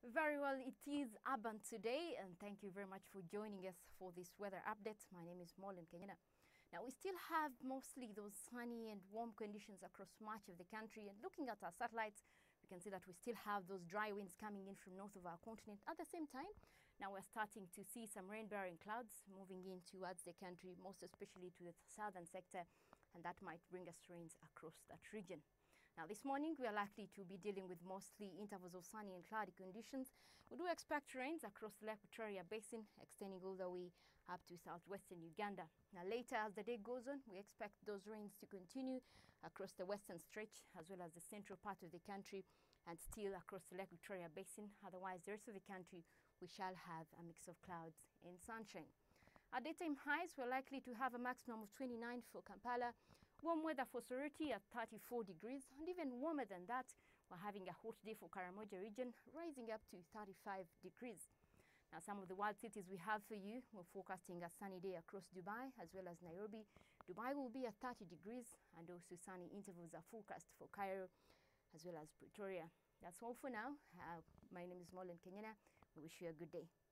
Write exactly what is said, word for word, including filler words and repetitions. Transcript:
Very well, it is Urban today, and thank you very much for joining us for this weather update. My name is Molin Kenyana. Now, we still have mostly those sunny and warm conditions across much of the country, and looking at our satellites, we can see that we still have those dry winds coming in from north of our continent. At the same time, now we're starting to see some rain-bearing clouds moving in towards the country, most especially to the southern sector, and that might bring us rains across that region. Now, this morning, we are likely to be dealing with mostly intervals of sunny and cloudy conditions. We do expect rains across the Lake Victoria Basin, extending all the way up to southwestern Uganda. Now, later as the day goes on, we expect those rains to continue across the western stretch, as well as the central part of the country, and still across the Lake Victoria Basin. Otherwise, the rest of the country, we shall have a mix of clouds and sunshine. Our daytime highs, we're likely to have a maximum of twenty-nine for Kampala, warm weather for Soroti at thirty-four degrees, and even warmer than that, we're having a hot day for Karamoja region, rising up to thirty-five degrees. Now, some of the world cities we have for you, we're forecasting a sunny day across Dubai as well as Nairobi. Dubai will be at thirty degrees, and also sunny intervals are forecast for Cairo as well as Pretoria. That's all for now. Uh, my name is Molin Kenyana. We wish you a good day.